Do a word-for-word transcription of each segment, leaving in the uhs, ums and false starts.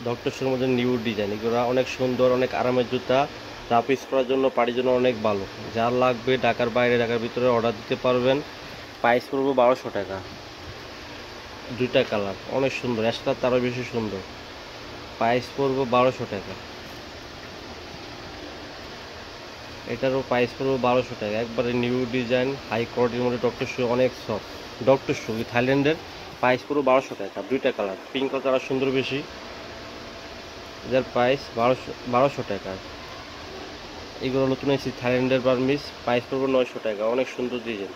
Doctor শুর মধ্যে new design, এগুলো অনেক সুন্দর, অনেক আরামের জুতা। রাফ ইউজ করার জন্য, পাড়ির জন্য অনেক ভালো। যার লাগবে ঢাকার বাইরে, ঢাকার ভিতরে অর্ডার দিতে পারবেন। প্রাইস পড়বো বারোশো টাকা। দুইটা কালার অনেক সুন্দর, একটা তারও বেশি সুন্দর। প্রাইস পড়বো বারোশো টাকা। এটারও প্রাইস পড়বো বারোশো টাকা। একবারে নিউ ডিজাইন, হাই কোয়ালিটির মধ্যে ডক্টর শু, অনেক সফট ডক্টর শু, থাইল্যান্ডের। প্রাইস পড়বো বারোশো টাকা। দুইটা কালার, পিঙ্ক কালার আর সুন্দর বেশি। এটার প্রাইস বারোশো বারোশো টাকা। এগুলো নতুন এসেছে থাইল্যান্ডের বার্মিস। প্রাইস পড়বো নয়শো টাকা। অনেক সুন্দর ডিজাইন।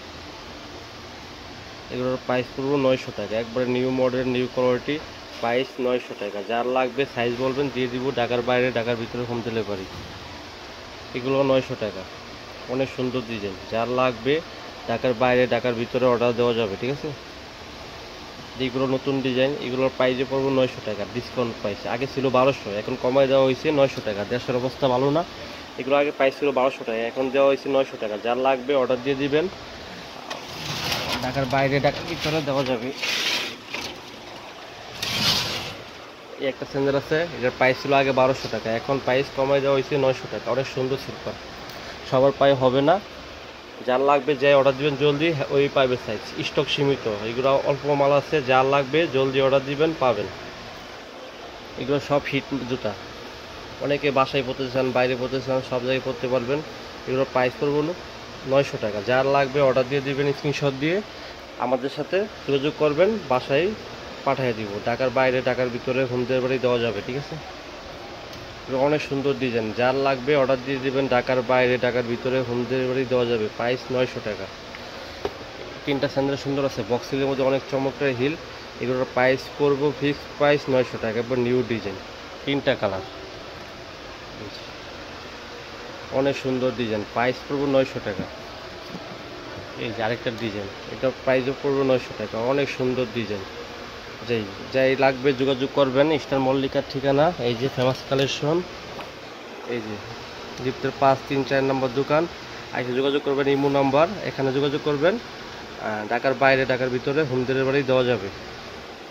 এগুলোর প্রাইস পড়বো নয়শো টাকা। একবারে new model, new quality. Price নয়শো টাকা। যার লাগবে সাইজ বলবেন, দিয়ে দিব। ঢাকার বাইরে, ঢাকার ভিতরে হোম ডেলিভারি। এগুলো নয়শো টাকা। অনেক সুন্দর ডিজাইন। যার লাগবে ঢাকার বাইরে, ঢাকার ভিতরে অর্ডার দেওয়া যাবে, ঠিক আছে। যেগুলো নতুন ডিজাইন, এগুলোর প্রাইসে পড়বো নয়শো টাকা, ডিসকাউন্ট প্রাইস। আগে ছিল বারোশো, এখন কমায় দেওয়া হয়েছে নয়শো টাকা। দেশের অবস্থা ভালো না, এগুলো আগে প্রাইস ছিল বারোশো টাকা, এখন দেওয়া হয়েছে নয়শো টাকা। যার লাগবে অর্ডার দিয়ে দিবেন। ঢাকার বাইরে, ঢাকার ভিতরে দেওয়া যাবে। এই একটা স্যান্ডেল আছে, এটার প্রাইস ছিল আগে বারোশো টাকা, এখন প্রাইস কমায় দেওয়া হয়েছে নয়শো টাকা। অনেক সুন্দর স্লিপার, সবার পায়ে হবে না। যার লাগবে যে অর্ডার দিবেন জলদি, ওই পাইবে সাইজ। স্টক সীমিত, এগুলো অল্প মাল আছে। যার লাগবে জলদি অর্ডার দিবেন, পাবেন। এগুলো সব হিট জুতা, অনেকে বাসায় পরতে চান, বাইরে পরতে চান, সব জায়গায় পরতে পারবেন। এগুলোর প্রাইস পড়বো নয়শো টাকা। যার লাগবে অর্ডার দিয়ে দিবেন, স্ক্রিনশট দিয়ে আমাদের সাথে যোগাযোগ করবেন, বাসায় পাঠিয়ে দিব। ঢাকার বাইরে, ঢাকার ভিতরে হোম ডেলিভারি দেওয়া যাবে, ঠিক আছে। অনেক সুন্দর ডিজাইন। যার লাগবে অর্ডার দিয়ে দিবেন, ঢাকার বাইরে, ঢাকার ভিতরে হোম ডেলিভারি দেওয়া যাবে। প্রাইস নয়শো টাকা। তিনটা স্যান্ডেল সুন্দর আছে, বক্সিলের মধ্যে অনেক চমৎকার হিল। এগুলোর প্রাইস করবো ফিক্সড প্রাইস নয়শো টাকা। এবার নিউ ডিজাইন, তিনটা কালার, অনেক সুন্দর ডিজাইন। প্রাইস পড়বো নয়শো টাকা। এই যে আরেকটা ডিজাইন, এটা প্রাইসও পড়বো নয়শো টাকা। অনেক সুন্দর ডিজাইন। যাই যাই লাগবে যোগাযোগ করবেন। স্টার মল্লিকার ঠিকানা, এই যে ফেমাস কালেকশন, এই যে লিফটের পাঁচ তিন চার নম্বর দোকান। আইসে যোগাযোগ করবেন, ইমো নাম্বার, এখানে যোগাযোগ করবেন। ঢাকার বাইরে, ঢাকার ভিতরে হোম ডেলিভারি দেওয়া যাবে।